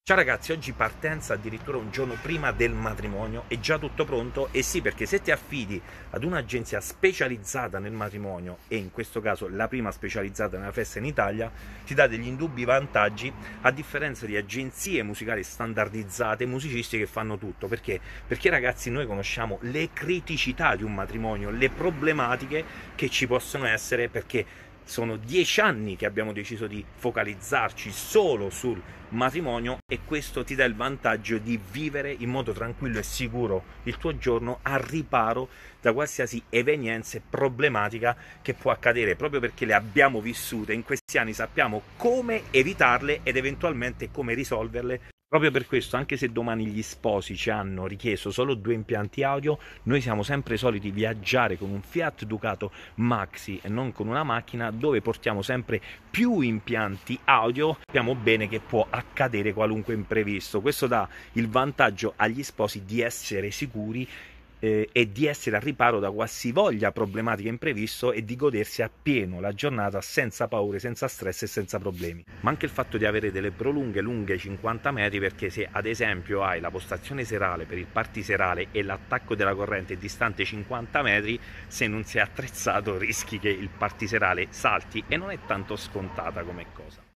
Ciao ragazzi, oggi partenza addirittura un giorno prima del matrimonio, è già tutto pronto? E sì, perché se ti affidi ad un'agenzia specializzata nel matrimonio, e in questo caso la prima specializzata nella festa in Italia, ti dà degli indubbi vantaggi a differenza di agenzie musicali standardizzate, musicisti che fanno tutto. Perché? Perché ragazzi noi conosciamo le criticità di un matrimonio, le problematiche che ci possono essere, perché sono 10 anni che abbiamo deciso di focalizzarci solo sul matrimonio e questo ti dà il vantaggio di vivere in modo tranquillo e sicuro il tuo giorno a riparo da qualsiasi evenienza problematica che può accadere, proprio perché le abbiamo vissute in questi anni, sappiamo come evitarle ed eventualmente come risolverle. Proprio per questo, anche se domani gli sposi ci hanno richiesto solo 2 impianti audio, noi siamo sempre soliti viaggiare con un Fiat Ducato Maxi e non con una macchina, dove portiamo sempre più impianti audio. Sappiamo bene che può accadere qualunque imprevisto. Questo dà il vantaggio agli sposi di essere sicuri e di essere a riparo da qualsivoglia problematica imprevisto e di godersi appieno la giornata senza paure, senza stress e senza problemi. Ma anche il fatto di avere delle prolunghe lunghe 50 metri, perché se ad esempio hai la postazione serale per il party serale e l'attacco della corrente è distante 50 metri, se non sei attrezzato rischi che il party serale salti e non è tanto scontata come cosa.